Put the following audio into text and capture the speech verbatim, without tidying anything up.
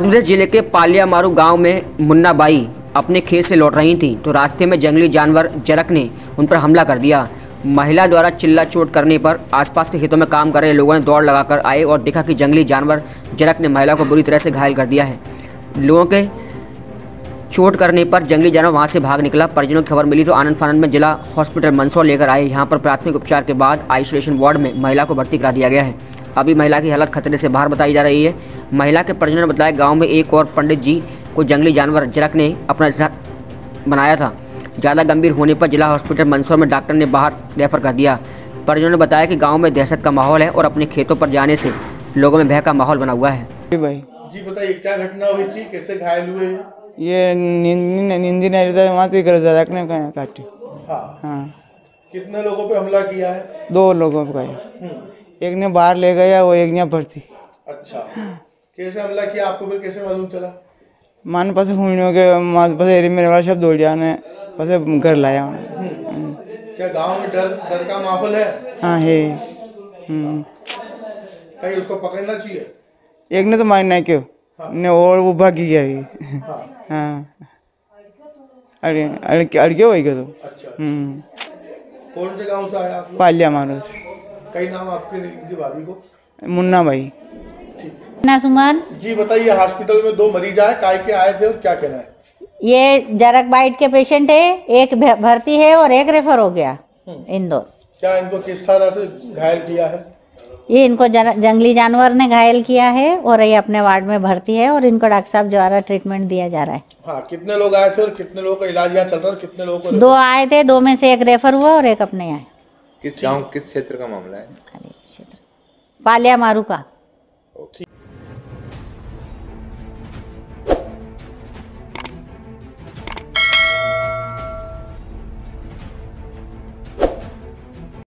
सोनभद्र जिले के पालियामारू गांव में मुन्ना बाई अपने खेत से लौट रही थीं तो रास्ते में जंगली जानवर जरक ने उन पर हमला कर दिया। महिला द्वारा चिल्ला चोट करने पर आसपास के खेतों में काम कर रहे लोगों ने दौड़ लगाकर आए और देखा कि जंगली जानवर जरक ने महिला को बुरी तरह से घायल कर दिया है। लोगों के चोट करने पर जंगली जानवर वहां से भाग निकला। परिजनों की खबर मिली तो आनंद फानंद में जिला हॉस्पिटल मंदसौर लेकर आए। यहां पर प्राथमिक उपचार के बाद आइसोलेशन वार्ड में महिला को भर्ती करा दिया गया है। अभी महिला की हालत खतरे से बाहर बताई जा रही है। महिला के परिजनों ने बताया गांव में एक और पंडित जी को जंगली जानवर जरक ने अपना बनाया था। ज़्यादा गंभीर होने पर जिला हॉस्पिटल मंदसौर में डॉक्टर ने बाहर रेफर कर दिया। परिजनों ने बताया कि गांव में दहशत का माहौल है और अपने खेतों पर जाने से लोगों में भय का माहौल बना हुआ है। भाई जी बताइए क्या घटना हुई थी, कैसे घायल हुए? ये निंदी नहीं रहता वहाँ से जरक ने काटी। हाँ हाँ। कितने लोगों पे हमला किया है? दो लोगों को एक ने बाहर ले गया, वो एक ने भर्ती। अच्छा, कैसे हमला किया आपको, फिर कैसे मालूम चला? मान पास हुई के मास पास एरी मेरे वाला शब्द दौड़ जाने पास घर लाया। क्या गांव में डर डर का माहौल है? हाँ है। कहीं उसको पकड़ना चाहिए। एक ने तो मारना है क्यों? हाँ। ने और वो भागी गया अभी। हाँ। हाँ। अड़के अड़के अड़के हो गया तो। अच्छा। कौन से गांव से आया आप लोग? पालियामारू। कई नाम आपके इनकी भाभी को? मुन्ना भाई। ठीक है। सुमन जी बताइए, हॉस्पिटल में दो मरीज आए, काय के आए थे और क्या कहना है? ये जरक बाइट के पेशेंट है, एक भर्ती है और एक रेफर हो गया इंदौर। क्या इनको किस तरह से घायल किया है? ये इनको जंगली जानवर ने घायल किया है और ये अपने वार्ड में भर्ती है और इनको डॉक्टर साहब द्वारा ट्रीटमेंट दिया जा रहा है। हाँ, कितने लोग आए थे और कितने लोगों का इलाज यहाँ चल रहा है? कितने लोगों को? दो आए थे, दो में से एक रेफर हुआ और एक अपने आए। किस गांव किस क्षेत्र का मामला है? पालियामारू का।